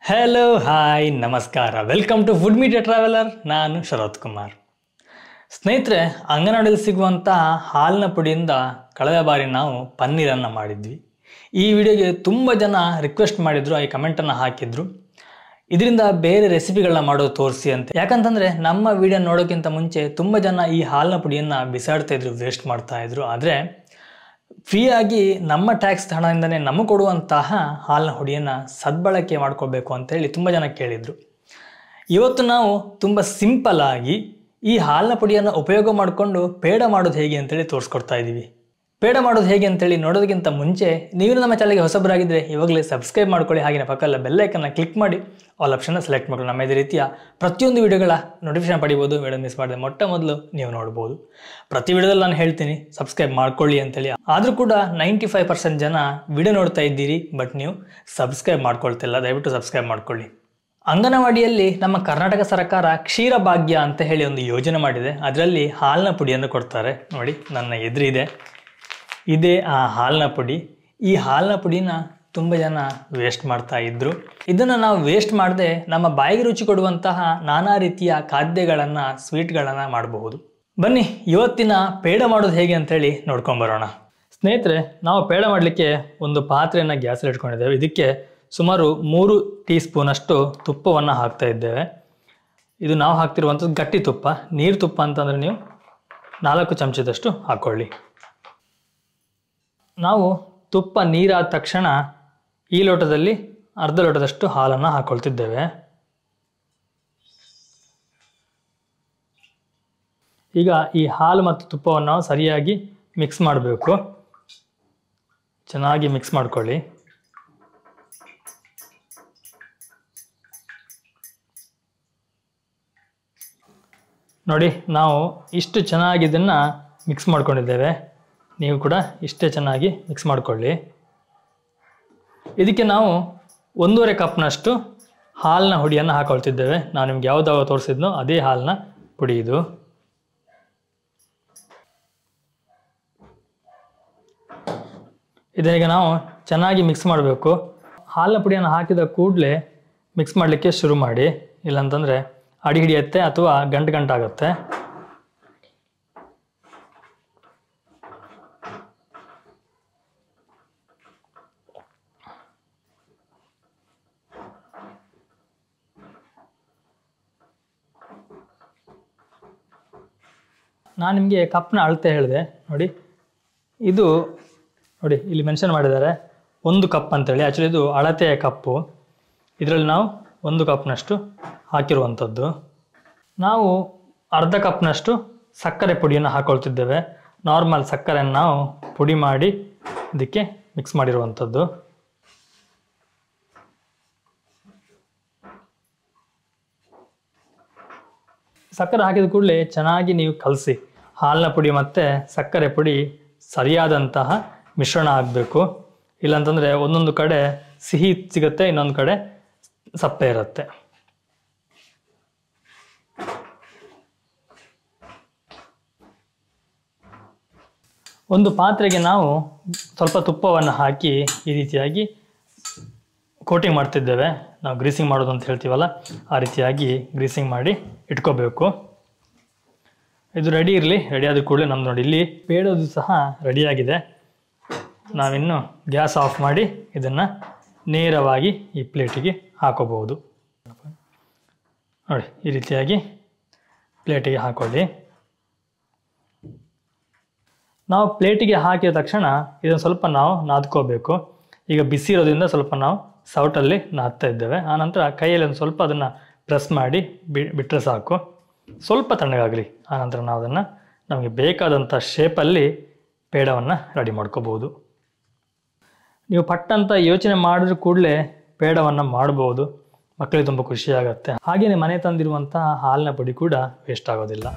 Hello hi ನಮಸ್ಕಾರ, welcome to food media traveller. ನಾನು ಶರತ್ ಕುಮಾರ್. ಸ್ನೇಹಿತರೆ, ಅಂಗನವಾಡಿಯಲ್ಲಿ ಸಿಗುವಂಥ ಹಾಲಿನ ಪುಡಿಯಿಂದ ಕಳೆದ ಬಾರಿ ನಾವು ಪನ್ನೀರನ್ನು ಮಾಡಿದ್ವಿ. ಈ ವಿಡಿಯೋಗೆ ತುಂಬ ಜನ ರಿಕ್ವೆಸ್ಟ್ ಮಾಡಿದ್ರು, ಈ ಕಮೆಂಟನ್ನು ಹಾಕಿದ್ರು, ಇದರಿಂದ ಬೇರೆ ರೆಸಿಪಿಗಳನ್ನ ಮಾಡೋದು ತೋರಿಸಿ ಅಂತ. ಯಾಕಂತಂದರೆ ನಮ್ಮ ವಿಡಿಯೋ ನೋಡೋಕ್ಕಿಂತ ಮುಂಚೆ ತುಂಬ ಜನ ಈ ಹಾಲಿನ ಪುಡಿಯನ್ನು ಬಿಸಾಡ್ತಾ ಇದ್ರು, ವೇಸ್ಟ್ ಮಾಡ್ತಾ ಇದ್ರು. ಆದರೆ ಫ್ರೀಯಾಗಿ ನಮ್ಮ ಟ್ಯಾಕ್ಸ್ ಹಣದಿಂದನೇ ನಮಗೆ ಕೊಡುವಂತಹ ಹಾಲಿನ ಹುಡಿಯನ್ನು ಸದ್ಬಳಕೆ ಮಾಡ್ಕೊಳ್ಬೇಕು ಅಂತೇಳಿ ತುಂಬ ಜನ ಕೇಳಿದರು. ಇವತ್ತು ನಾವು ತುಂಬ ಸಿಂಪಲ್ ಆಗಿ ಈ ಹಾಲಿನ ಪುಡಿಯನ್ನು ಉಪಯೋಗ ಮಾಡಿಕೊಂಡು ಪೇಡ ಮಾಡೋದು ಹೇಗೆ ಅಂತೇಳಿ ತೋರಿಸ್ಕೊಡ್ತಾ ಇದ್ದೀವಿ. ಪೇಡ ಮಾಡೋದು ಹೇಗೆ ಅಂತೇಳಿ ನೋಡೋದಕ್ಕಿಂತ ಮುಂಚೆ ನೀವು ನಮ್ಮ ಚಾನಲ್ಗೆ ಹೊಸಬರಾಗಿದ್ದರೆ ಇವಾಗಲೇ ಸಬ್ಸ್ಕ್ರೈಬ್ ಮಾಡ್ಕೊಳ್ಳಿ. ಹಾಗೆ ಪಕ್ಕದಲ್ಲಿ ಬೆಲ್ ಐಕನ್ನ ಕ್ಲಿಕ್ ಮಾಡಿ ಆಲ್ ಆಪ್ಷನ್ನ ಸೆಲೆಕ್ಟ್ ಮಾಡ್ಕೊಳ್ಳಿ. ನಮ್ಮ ಇದೇ ರೀತಿಯ ಪ್ರತಿಯೊಂದು ವಿಡಿಯೋಗಳ ನೋಟಿಫಿಕೇಶನ್ ಪಡಿಬೋದು. ವಿಡಿಯೋ ಮಿಸ್ ಮಾಡಿದೆ ಮೊಟ್ಟ ಮೊದಲು ನೀವು ನೋಡ್ಬೋದು. ಪ್ರತಿ ವಿಡಿಯೋದಲ್ಲಿ ನಾನು ಹೇಳ್ತೀನಿ ಸಬ್ಸ್ಕ್ರೈಬ್ ಮಾಡ್ಕೊಳ್ಳಿ ಅಂತೇಳಿ. ಆದರೂ ಕೂಡ 95% ಜನ ವಿಡಿಯೋ ನೋಡ್ತಾ ಇದ್ದೀರಿ, ಬಟ್ ನೀವು ಸಬ್ಸ್ಕ್ರೈಬ್ ಮಾಡ್ಕೊಳ್ತಿಲ್ಲ. ದಯವಿಟ್ಟು ಸಬ್ಸ್ಕ್ರೈಬ್ ಮಾಡ್ಕೊಳ್ಳಿ. ಅಂಗನವಾಡಿಯಲ್ಲಿ ನಮ್ಮ ಕರ್ನಾಟಕ ಸರ್ಕಾರ ಕ್ಷೀರ ಭಾಗ್ಯ ಅಂತ ಹೇಳಿ ಒಂದು ಯೋಜನೆ ಮಾಡಿದೆ. ಅದರಲ್ಲಿ ಹಾಲಿನ ಪುಡಿಯನ್ನು ಕೊಡ್ತಾರೆ. ನೋಡಿ, ನನ್ನ ಎದುರಿದೆ, ಇದೇ ಆ ಹಾಲಿನ ಪುಡಿ. ಈ ಹಾಲಿನ ಪುಡಿನ ತುಂಬ ಜನ ವೇಸ್ಟ್ ಮಾಡ್ತಾ ಇದ್ರು. ಇದನ್ನು ನಾವು ವೇಸ್ಟ್ ಮಾಡದೆ ನಮ್ಮ ಬಾಯಿಗೆ ರುಚಿ ಕೊಡುವಂತಹ ನಾನಾ ರೀತಿಯ ಖಾದ್ಯಗಳನ್ನು, ಸ್ವೀಟ್ಗಳನ್ನು ಮಾಡಬಹುದು. ಬನ್ನಿ ಇವತ್ತಿನ ಪೇಡ ಮಾಡೋದು ಹೇಗೆ ಅಂತೇಳಿ ನೋಡ್ಕೊಂಬರೋಣ. ಸ್ನೇಹಿತರೆ, ನಾವು ಪೇಡ ಮಾಡಲಿಕ್ಕೆ ಒಂದು ಪಾತ್ರೆಯನ್ನು ಗ್ಯಾಸಲ್ಲಿ ಇಟ್ಕೊಂಡಿದ್ದೇವೆ. ಇದಕ್ಕೆ ಸುಮಾರು 3 ಟೀ ಸ್ಪೂನಷ್ಟು ತುಪ್ಪವನ್ನು ಹಾಕ್ತಾ ಇದ್ದೇವೆ. ಇದು ನಾವು ಹಾಕ್ತಿರುವಂಥದ್ದು ಗಟ್ಟಿ ತುಪ್ಪ. ನೀರು ತುಪ್ಪ ಅಂತಂದರೆ ನೀವು 4 ಚಮಚದಷ್ಟು ಹಾಕ್ಕೊಳ್ಳಿ. ನಾವು ತುಪ್ಪ ನೀರಾದ ತಕ್ಷಣ ಈ ಲೋಟದಲ್ಲಿ ಅರ್ಧ ಲೋಟದಷ್ಟು ಹಾಲನ್ನು ಹಾಕ್ಕೊಳ್ತಿದ್ದೇವೆ. ಈಗ ಈ ಹಾಲು ಮತ್ತು ತುಪ್ಪವನ್ನು ನಾವು ಸರಿಯಾಗಿ ಮಿಕ್ಸ್ ಮಾಡಬೇಕು. ಚೆನ್ನಾಗಿ ಮಿಕ್ಸ್ ಮಾಡ್ಕೊಳ್ಳಿ. ನೋಡಿ, ನಾವು ಇಷ್ಟು ಚೆನ್ನಾಗಿ ಇದನ್ನು ಮಿಕ್ಸ್ ಮಾಡ್ಕೊಂಡಿದ್ದೇವೆ. ನೀವು ಕೂಡ ಇಷ್ಟೇ ಚೆನ್ನಾಗಿ ಮಿಕ್ಸ್ ಮಾಡಿಕೊಳ್ಳಿ. ಇದಕ್ಕೆ ನಾವು 1.5 ಕಪ್ನಷ್ಟು ಹಾಲಿನ ಹುಡಿಯನ್ನು ಹಾಕೊಳ್ತಿದ್ದೇವೆ. ನಾನು ನಿಮ್ಗೆ ಯಾವುದಾವ ತೋರಿಸಿದ್ನೋ ಅದೇ ಹಾಲಿನ ಪುಡಿ ಇದು. ಇದೀಗ ನಾವು ಚೆನ್ನಾಗಿ ಮಿಕ್ಸ್ ಮಾಡಬೇಕು. ಹಾಲಿನ ಪುಡಿಯನ್ನು ಹಾಕಿದ ಕೂಡಲೇ ಮಿಕ್ಸ್ ಮಾಡಲಿಕ್ಕೆ ಶುರು ಮಾಡಿ, ಇಲ್ಲಾಂತಂದರೆ ಅಡಿ ಹಿಡಿಯುತ್ತೆ ಅಥವಾ ಗಂಟಾಗುತ್ತೆ. ನಾನು ನಿಮಗೆ ಕಪ್ನ ಅಳತೆ ಹೇಳಿದೆ. ನೋಡಿ, ಇದು ನೋಡಿ ಇಲ್ಲಿ ಮೆನ್ಷನ್ ಮಾಡಿದ್ದಾರೆ 1 ಕಪ್ ಅಂತೇಳಿ. ಆ್ಯಕ್ಚುಲಿ ಇದು ಅಳತೆಯ ಕಪ್ಪು. ಇದರಲ್ಲಿ ನಾವು 1 ಕಪ್ನಷ್ಟು ಹಾಕಿರುವಂಥದ್ದು. ನಾವು ಅರ್ಧ ಕಪ್ನಷ್ಟು ಸಕ್ಕರೆ ಪುಡಿಯನ್ನು ಹಾಕ್ಕೊಳ್ತಿದ್ದೇವೆ. ನಾರ್ಮಲ್ ಸಕ್ಕರೆಯನ್ನು ನಾವು ಪುಡಿ ಮಾಡಿ ಇದಕ್ಕೆ ಮಿಕ್ಸ್ ಮಾಡಿರುವಂಥದ್ದು. ಸಕ್ಕರೆ ಹಾಕಿದ ಕೂಡಲೇ ಚೆನ್ನಾಗಿ ನೀವು ಕಲಸಿ. ಹಾಲಿನ ಪುಡಿ ಮತ್ತು ಸಕ್ಕರೆ ಪುಡಿ ಸರಿಯಾದಂತಹ ಮಿಶ್ರಣ ಆಗಬೇಕು. ಇಲ್ಲಾಂತಂದರೆ ಒಂದೊಂದು ಕಡೆ ಸಿಹಿ ಸಿಗುತ್ತೆ, ಇನ್ನೊಂದು ಕಡೆ ಸಪ್ಪೆ ಇರುತ್ತೆ. ಒಂದು ಪಾತ್ರೆಗೆ ನಾವು ಸ್ವಲ್ಪ ತುಪ್ಪವನ್ನು ಹಾಕಿ ಈ ರೀತಿಯಾಗಿ ಕೋಟಿಂಗ್ ಮಾಡ್ತಿದ್ದೇವೆ. ನಾವು ಗ್ರೀಸಿಂಗ್ ಮಾಡೋದು ಅಂತ ಹೇಳ್ತೀವಲ್ಲ, ಆ ರೀತಿಯಾಗಿ ಗ್ರೀಸಿಂಗ್ ಮಾಡಿ ಇಟ್ಕೋಬೇಕು. ಇದು ರೆಡಿ ಇರಲಿ. ರೆಡಿ ಆದ ಕೂಡಲೇ ನಮ್ದು ನೋಡಿ ಇಲ್ಲಿ ಪೇಡೋದು ಸಹ ರೆಡಿಯಾಗಿದೆ. ನಾವಿನ್ನು ಗ್ಯಾಸ್ ಆಫ್ ಮಾಡಿ ಇದನ್ನು ನೇರವಾಗಿ ಈ ಪ್ಲೇಟಿಗೆ ಹಾಕೋಬಹುದು. ನೋಡಿ, ಈ ರೀತಿಯಾಗಿ ಪ್ಲೇಟಿಗೆ ಹಾಕೊಳ್ಳಿ. ನಾವು ಪ್ಲೇಟಿಗೆ ಹಾಕಿದ ತಕ್ಷಣ ಇದನ್ನು ಸ್ವಲ್ಪ ನಾವು ನಾದ್ಕೋಬೇಕು. ಈಗ ಬಿಸಿ ಇರೋದ್ರಿಂದ ಸ್ವಲ್ಪ ನಾವು ಸೌಟಲ್ಲಿ ನಾದ್ತಾ ಇದ್ದೇವೆ. ಆನಂತರ ಕೈಯಲ್ಲಿ ಒಂದು ಸ್ವಲ್ಪ ಅದನ್ನು ಪ್ರೆಸ್ ಮಾಡಿ ಬಿಟ್ಟರೆ ಸಾಕು. ಸ್ವಲ್ಪ ತಣ್ಣಗಾಗಲಿ. ಆನಂತರ ನಾವು ಅದನ್ನು ನಮಗೆ ಬೇಕಾದಂಥ ಶೇಪಲ್ಲಿ ಪೇಡವನ್ನು ರೆಡಿ ಮಾಡ್ಕೋಬೋದು. ನೀವು ಪಟ್ಟಂತ ಯೋಚನೆ ಮಾಡಿದ್ರೂ ಕೂಡಲೇ ಪೇಡವನ್ನು ಮಾಡ್ಬೋದು. ಮಕ್ಕಳಿಗೆ ತುಂಬ ಖುಷಿಯಾಗುತ್ತೆ. ಹಾಗೆಯೇ ಮನೆ ತಂದಿರುವಂತಹ ಹಾಲಿನ ಪುಡಿ ಕೂಡ ವೇಸ್ಟ್ ಆಗೋದಿಲ್ಲ.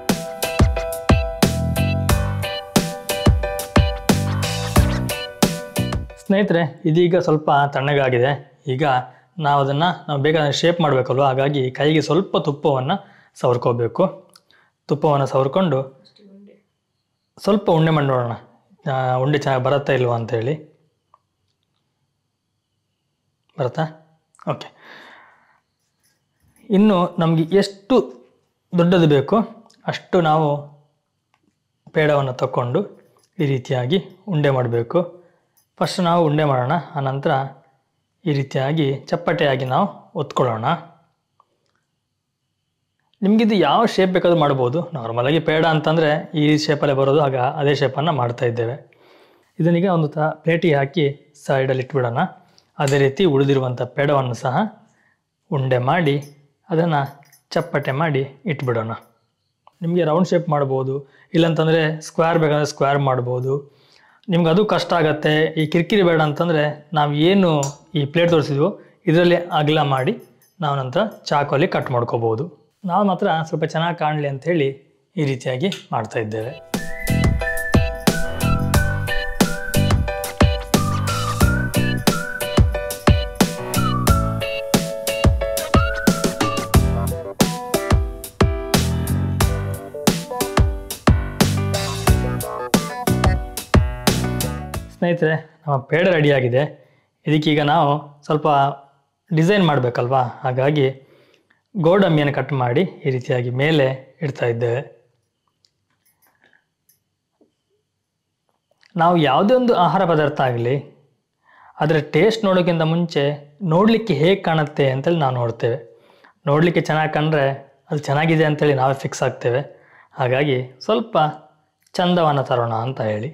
ಸ್ನೇಹಿತರೆ, ಇದೀಗ ಸ್ವಲ್ಪ ತಣ್ಣಗಾಗಿದೆ. ಈಗ ನಾವು ಬೇಕಾದ ಶೇಪ್ ಮಾಡಬೇಕಲ್ವ, ಹಾಗಾಗಿ ಕೈಗೆ ಸ್ವಲ್ಪ ತುಪ್ಪವನ್ನು ಸವರ್ಕೋಬೇಕು. ತುಪ್ಪವನ್ನು ಸವರ್ಕೊಂಡು ಸ್ವಲ್ಪ ಉಂಡೆ ಮಾಡಿ ನೋಡೋಣ, ಉಂಡೆ ಚೆನ್ನಾಗಿ ಬರುತ್ತಾ ಇಲ್ವಾ ಅಂತೇಳಿ. ಬರುತ್ತಾ? ಓಕೆ, ಇನ್ನು ನಮಗೆ ಎಷ್ಟು ದೊಡ್ಡದು ಬೇಕೋ ಅಷ್ಟು ನಾವು ಪೇಡವನ್ನು ತಗೊಂಡು ಈ ರೀತಿಯಾಗಿ ಉಂಡೆ ಮಾಡಬೇಕು. ಫಸ್ಟ್ ನಾವು ಉಂಡೆ ಮಾಡೋಣ, ಆನಂತರ ಈ ರೀತಿಯಾಗಿ ಚಪ್ಪಟೆಯಾಗಿ ನಾವು ಒತ್ಕೊಳ್ಳೋಣ. ನಿಮಗಿದು ಯಾವ ಶೇಪ್ ಬೇಕಾದ್ರೂ ಮಾಡ್ಬೋದು. ನಾರ್ಮಲಾಗಿ ಪೇಡ ಅಂತಂದರೆ ಈ ಶೇಪಲ್ಲೇ ಬರೋದು, ಆಗ ಅದೇ ಶೇಪನ್ನು ಮಾಡ್ತಾ ಇದ್ದೇವೆ. ಇದನ್ನೀಗ ಒಂದು ಪ್ಲೇಟಿಗೆ ಹಾಕಿ ಸೈಡಲ್ಲಿ ಇಟ್ಬಿಡೋಣ. ಅದೇ ರೀತಿ ಉಳಿದಿರುವಂಥ ಪೇಡವನ್ನು ಸಹ ಉಂಡೆ ಮಾಡಿ ಅದನ್ನು ಚಪ್ಪಟೆ ಮಾಡಿ ಇಟ್ಬಿಡೋಣ. ನಿಮಗೆ ರೌಂಡ್ ಶೇಪ್ ಮಾಡ್ಬೋದು, ಇಲ್ಲಾಂತಂದರೆ ಸ್ಕ್ವೇರ್ ಬೇಕಂದರೆ ಸ್ಕ್ವೇರ್ ಮಾಡ್ಬೋದು. ನಿಮ್ಗೆ ಅದು ಕಷ್ಟ ಆಗುತ್ತೆ, ಈ ಕಿರಿಕಿರಿ ಬೇಡ ಅಂತಂದರೆ ನಾವು ಏನು ಈ ಪ್ಲೇಟ್ ತೋರಿಸಿದ್ವೋ ಇದರಲ್ಲಿ ಅಗಲ ಮಾಡಿ ನಾವು ನಂತರ ಚಾಕುವಲ್ಲಿ ಕಟ್ ಮಾಡ್ಕೋಬೋದು. ನಾವು ಮಾತ್ರ ಸ್ವಲ್ಪ ಚೆನ್ನಾಗಿ ಕಾಣಲಿ ಅಂಥೇಳಿ ಈ ರೀತಿಯಾಗಿ ಮಾಡ್ತಾ ಇದ್ದೇವೆ. ಸ್ನೇಹಿತರೆ, ನಮ್ಮ ಪೇಡ ರೆಡಿಯಾಗಿದೆ. ಇದಕ್ಕೀಗ ನಾವು ಸ್ವಲ್ಪ ಡಿಸೈನ್ ಮಾಡಬೇಕಲ್ವಾ, ಹಾಗಾಗಿ ಗೋಡಂಬಿಯನ್ನು ಕಟ್ ಮಾಡಿ ಈ ರೀತಿಯಾಗಿ ಮೇಲೆ ಇಡ್ತಾ ಇದ್ದೇವೆ. ನಾವು ಯಾವುದೇ ಒಂದು ಆಹಾರ ಪದಾರ್ಥ ಆಗಲಿ ಅದರ ಟೇಸ್ಟ್ ನೋಡೋಕ್ಕಿಂತ ಮುಂಚೆ ನೋಡಲಿಕ್ಕೆ ಹೇಗೆ ಕಾಣುತ್ತೆ ಅಂತೇಳಿ ನಾವು ನೋಡ್ತೇವೆ. ನೋಡಲಿಕ್ಕೆ ಚೆನ್ನಾಗಿ ಕಂಡ್ರೆ ಅದು ಚೆನ್ನಾಗಿದೆ ಅಂತೇಳಿ ನಾವೇ ಫಿಕ್ಸ್ ಆಗ್ತೇವೆ. ಹಾಗಾಗಿ ಸ್ವಲ್ಪ ಚಂದವನ್ನು ತರೋಣ ಅಂತ ಹೇಳಿ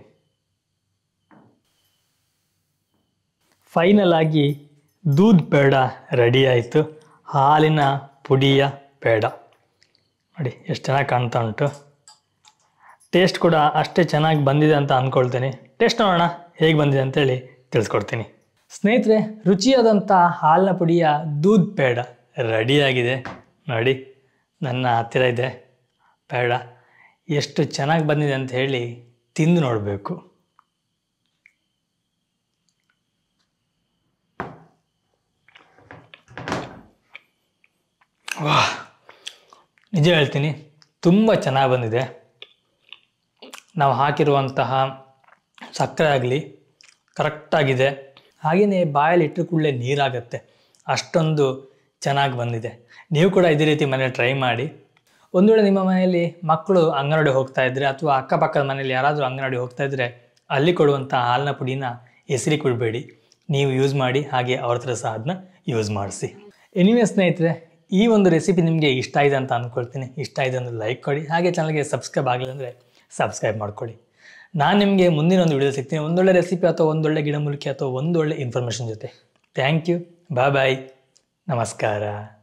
ಫೈನಲ್ ಆಗಿ ದೂದ್ ಪೇಡ ರೆಡಿ ಆಯಿತು. ಹಾಲಿನ ಪುಡಿಯ ಪೇಡ ನೋಡಿ ಎಷ್ಟು ಚೆನ್ನಾಗಿ ಕಾಣ್ತಾ ಉಂಟು. ಟೇಸ್ಟ್ ಕೂಡ ಅಷ್ಟೇ ಚೆನ್ನಾಗಿ ಬಂದಿದೆ ಅಂತ ಅಂದ್ಕೊಳ್ತೀನಿ. ಟೇಸ್ಟ್ ನೋಡೋಣ ಹೇಗೆ ಬಂದಿದೆ ಅಂತೇಳಿ ತಿಳಿಸ್ಕೊಡ್ತೀನಿ. ಸ್ನೇಹಿತರೆ, ರುಚಿಯಾದಂಥ ಹಾಲಿನ ಪುಡಿಯ ದೂದ್ ಪೇಡ ರೆಡಿಯಾಗಿದೆ. ನೋಡಿ, ನನ್ನ ಹತ್ತಿರ ಇದೆ ಪೇಡ. ಎಷ್ಟು ಚೆನ್ನಾಗಿ ಬಂದಿದೆ ಅಂತ ಹೇಳಿ ತಿಂದು ನೋಡಬೇಕು. ವಾಹ್, ನಿಜ ಹೇಳ್ತೀನಿ, ತುಂಬ ಚೆನ್ನಾಗಿ ಬಂದಿದೆ. ನಾವು ಹಾಕಿರುವಂತಹ ಸಕ್ಕರೆ ಆಗಲಿ ಕರೆಕ್ಟಾಗಿದೆ. ಹಾಗೆಯೇ ಬಾಯಲ್ಲಿ ಇಟ್ಟರು ಕೂಡಲೇ ನೀರಾಗತ್ತೆ, ಅಷ್ಟೊಂದು ಚೆನ್ನಾಗಿ ಬಂದಿದೆ. ನೀವು ಕೂಡ ಇದೇ ರೀತಿ ಮನೇಲಿ ಟ್ರೈ ಮಾಡಿ. ಒಂದು ವೇಳೆ ನಿಮ್ಮ ಮನೆಯಲ್ಲಿ ಮಕ್ಕಳು ಅಂಗನವಾಡಿ ಹೋಗ್ತಾ ಇದ್ದರೆ ಅಥವಾ ಅಕ್ಕಪಕ್ಕದ ಮನೆಯಲ್ಲಿ ಯಾರಾದರೂ ಅಂಗನವಾಡಿ ಹೋಗ್ತಾ ಇದ್ದರೆ ಅಲ್ಲಿ ಕೊಡುವಂಥ ಹಾಲಿನ ಪುಡಿನ ಹೆಸರಿಗೆ ಕೊಡಬೇಡಿ, ನೀವು ಯೂಸ್ ಮಾಡಿ. ಹಾಗೆ ಅವ್ರ ಹತ್ರ ಸಹ ಅದನ್ನ ಯೂಸ್ ಮಾಡಿಸಿ. ಎನಿವೇ ಸ್ನೇಹಿತರೆ, ಈ ಒಂದು ರೆಸಿಪಿ ನಿಮಗೆ ಇಷ್ಟ ಆಗಿದೆ ಅಂತ ಅಂದ್ಕೊಳ್ತೀನಿ. ಇಷ್ಟ ಆಗಿದೆ ಅಂದರೆ ಲೈಕ್ ಕೊಡಿ. ಹಾಗೆ ಚಾನಲ್ಗೆ ಸಬ್ಸ್ಕ್ರೈಬ್ ಆಗಲಿಲ್ಲ ಅಂದರೆ ಸಬ್ಸ್ಕ್ರೈಬ್ ಮಾಡ್ಕೊಳ್ಳಿ. ನಾನು ನಿಮಗೆ ಮುಂದಿನ ಒಂದು ವಿಡಿಯೋ ಸಿಗ್ತೀನಿ, ಒಂದೊಳ್ಳೆ ರೆಸಿಪಿ ಅಥವಾ ಒಂದೊಳ್ಳೆ ಗಿಡಮೂಲಿಕೆ ಅಥವಾ ಒಂದೊಳ್ಳೆ ಇನ್ಫಾರ್ಮೇಷನ್ ಜೊತೆ. ಥ್ಯಾಂಕ್ ಯು, ಬಾಯ್ ಬಾಯ್, ನಮಸ್ಕಾರ.